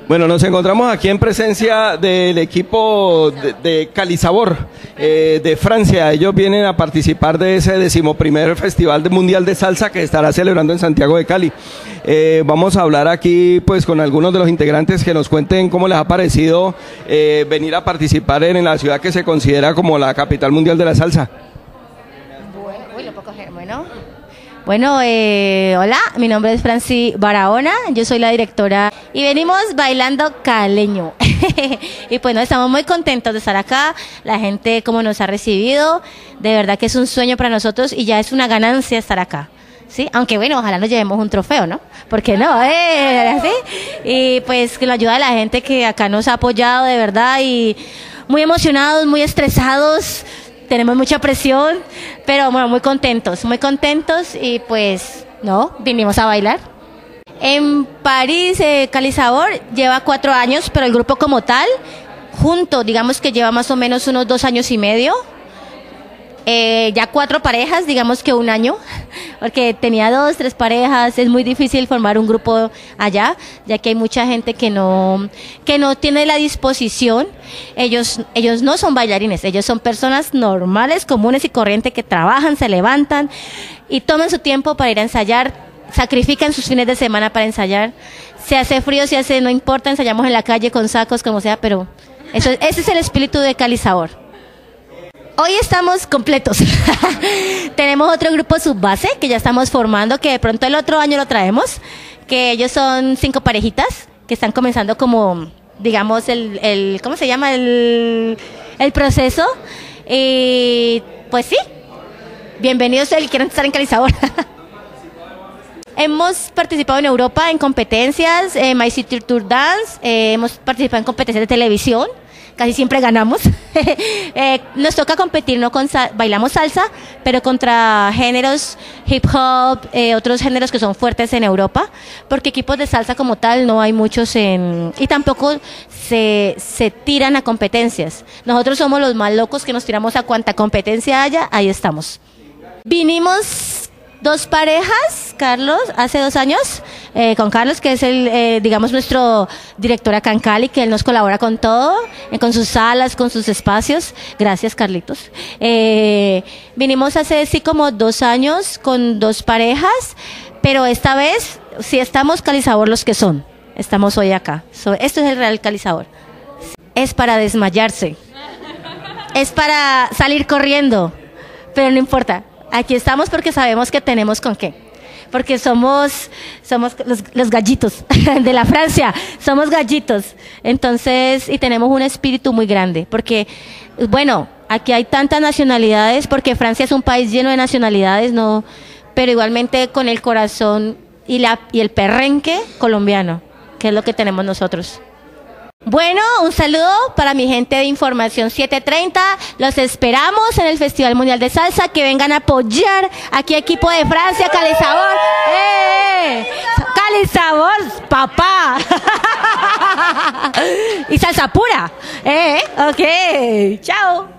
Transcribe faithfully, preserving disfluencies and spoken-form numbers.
Bueno, nos encontramos aquí en presencia del equipo de, de Calisabor eh, de Francia. Ellos vienen a participar de ese decimoprimer Festival Mundial de Salsa que estará celebrando en Santiago de Cali. Eh, vamos a hablar aquí pues con algunos de los integrantes que nos cuenten cómo les ha parecido eh, venir a participar en, en la ciudad que se considera como la capital mundial de la salsa. Bueno, uy, lo puedo coger, bueno. Bueno, eh, hola, mi nombre es Franci Barahona, yo soy la directora y venimos bailando caleño. Y pues no, estamos muy contentos de estar acá, la gente como nos ha recibido, de verdad que es un sueño para nosotros y ya es una ganancia estar acá. Sí, aunque bueno, ojalá nos llevemos un trofeo, ¿no? ¿Por qué no? ¿Eh? ¿Así? Y pues con la ayuda de la gente que acá nos ha apoyado de verdad y muy emocionados, muy estresados. Tenemos mucha presión, pero bueno, muy contentos, muy contentos y pues, no, vinimos a bailar. En París, eh, Calisabor lleva cuatro años, pero el grupo como tal, junto, digamos que lleva más o menos unos dos años y medio. Eh, ya cuatro parejas, digamos que un año, porque tenía dos, tres parejas, es muy difícil formar un grupo allá, ya que hay mucha gente que no, que no tiene la disposición. Ellos, ellos no son bailarines, ellos son personas normales, comunes y corrientes que trabajan, se levantan y toman su tiempo para ir a ensayar, sacrifican sus fines de semana para ensayar. Se hace frío, se hace, no importa, ensayamos en la calle con sacos, como sea, pero eso, ese es el espíritu de Calisabor. Hoy estamos completos. Tenemos otro grupo subbase que ya estamos formando, que de pronto el otro año lo traemos, que ellos son cinco parejitas que están comenzando como, digamos, el, el ¿cómo se llama? El, el proceso. Y pues sí, bienvenidos el que quieran estar en Calisabor. Hemos participado en Europa en competencias, en My City Tour Dance, eh, hemos participado en competencias de televisión. Casi siempre ganamos. eh, nos toca competir, no con sal bailamos salsa, pero contra géneros hip hop, eh, otros géneros que son fuertes en Europa, porque equipos de salsa como tal no hay muchos en y tampoco se, se tiran a competencias. Nosotros somos los más locos que nos tiramos a cuanta competencia haya, ahí estamos. Vinimos dos parejas, Carlos, hace dos años, eh, con Carlos, que es el, eh, digamos, nuestro director acá en Cali, que él nos colabora con todo, eh, con sus salas, con sus espacios. Gracias, Carlitos. Eh, vinimos hace sí como dos años con dos parejas, pero esta vez sí estamos Calisabor los que son. Estamos hoy acá. So, esto es el real Calisabor. Es para desmayarse. Es para salir corriendo, pero no importa. Aquí estamos porque sabemos que tenemos con qué, porque somos, somos los, los gallitos de la Francia, somos gallitos, entonces, y tenemos un espíritu muy grande, porque, bueno, aquí hay tantas nacionalidades, porque Francia es un país lleno de nacionalidades, no, pero igualmente con el corazón y, la, y el perrenque colombiano, que es lo que tenemos nosotros. Bueno, un saludo para mi gente de Información siete treinta, los esperamos en el Festival Mundial de Salsa, que vengan a apoyar aquí equipo de Francia, Calisabor, ¡eh! Calisabor, papá, y salsa pura, ¿eh? Ok, chao.